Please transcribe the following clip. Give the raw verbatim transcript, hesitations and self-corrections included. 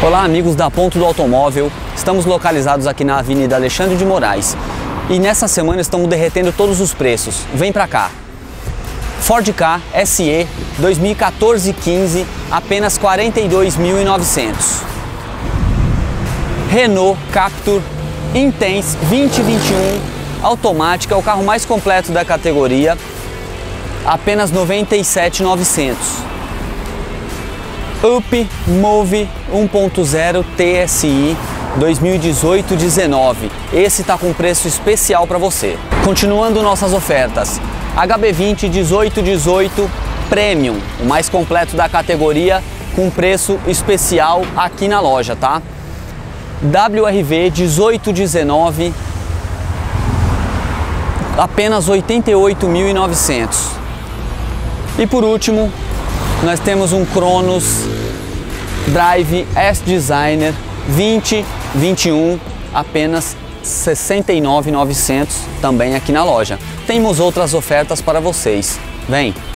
Olá, amigos da Ponto do Automóvel, estamos localizados aqui na Avenida Alexandre de Moraes e nessa semana estamos derretendo todos os preços. Vem pra cá! Ford Ka S E dois mil e quatorze quinze, apenas quarenta e dois mil e novecentos. Renault Captur Intense vinte vinte e um, automática, é o carro mais completo da categoria, apenas noventa e sete mil e novecentos. Up Move um ponto zero T S I dois mil e dezoito dezenove, esse tá com preço especial para você. Continuando nossas ofertas, H B vinte dezoito dezoito Premium, o mais completo da categoria, com preço especial aqui na loja, tá? W R V dezoito dezenove, apenas oitenta e oito mil e novecentos. E por último, nós temos um Cronos Drive S-Designer vinte vinte e um, apenas sessenta e nove mil e novecentos, também aqui na loja. Temos outras ofertas para vocês. Vem!